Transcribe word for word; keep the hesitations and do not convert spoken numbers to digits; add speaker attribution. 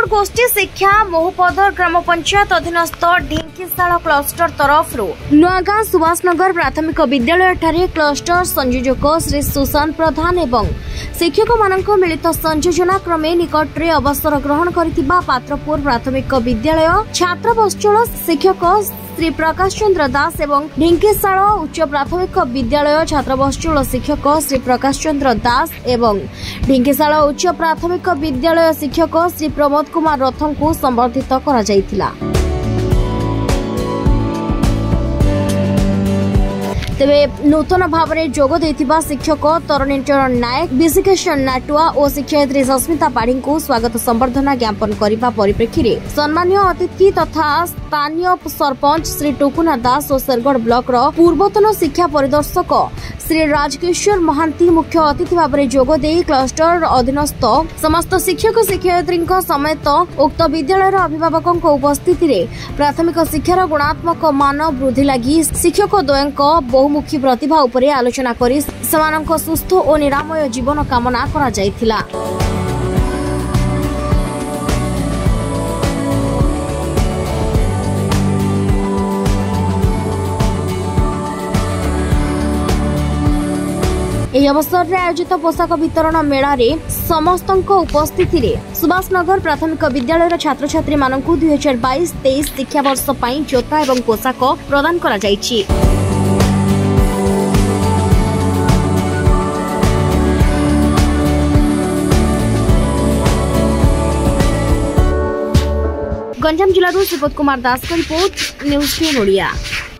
Speaker 1: Cluster गोष्ठी शिक्षा मोहपदर ग्राम पंचायत अधीनस्थ ढिंकीशाल क्लस्टर तरफ नुआगां सुभाषनगर प्राथमिक विद्यालय ठारे क्लस्टर संयोजक श्री सुशांत प्रधान एवं शिक्षक मानक मिलित संयोजना क्रमे निकटरे अवसर ग्रहण करथिबा पात्रपुर प्राथमिक विद्यालय छात्र बस्चल शिक्षक श्री प्रकाश चंद्र दास एवं ढिंकीशाल उच्च प्राथमिक विद्यालय छात्र बस्चल शिक्षक श्री प्रकाश चंद्र दास एवं ढिंकीशाल उच्च प्राथमिक विद्यालय शिक्षक श्री प्रमोद कुमार रथों को संबर्धित करा जायतिला। तेबे नूतन भाव में जोग देथिबा शिक्षक तरणीचरण नायक विशिकेशन नाटुआ और शिक्षयित्री सस्मिता पाढ़ी को स्वागत संबर्धना ज्ञापन करने परिप्रेक्षी सम्मानीय अतिथि तथा स्थानीय सरपंच श्री टुकुना दास और शेरगढ़ ब्लॉक पूर्वतन शिक्षा परिदर्शक श्री राजकिशोर महांती मुख्य अतिथि भाव में जोग दे क्लस्टर अधीनस्थ समस्त शिक्षक शिक्षयित्री समेत उक्त विद्यालय अभिभावकों उपस्थिति प्राथमिक शिक्षार गुणात्मक मान वृद्धि लगी शिक्षक द्वयं बहुमुखी प्रतिभा उपरे आलोचना करी समानक सुस्थ और निरामय जीवन कामना करा जायतिला। ଏହି ଅବସରରେ ଆୟୋଜିତ ପୋଷାକ ବିତରଣ ମେଳାରେ ସମସ୍ତଙ୍କ ଉପସ୍ଥିତିରେ ସୁଭାଷନଗର ପ୍ରାଥମିକ ବିଦ୍ୟାଳୟର ଛାତ୍ରଛାତ୍ରୀ ମାନଙ୍କୁ ଦୁଇ ହଜାର ବାଇଶ ତେଇଶ ଶିକ୍ଷାବର୍ଷ ପାଇଁ ଜୋତା ଏବଂ ପୋଷାକ ପ୍ରଦାନ କରାଯାଇଛି। गंजाम जिल्लाରୁ ସୁବୋଧ କୁମାର ଦାସଙ୍କ ରିପୋର୍ଟ ନ୍ୟୁଜ୍ ଟେନ୍ ଓଡ଼ିଆ।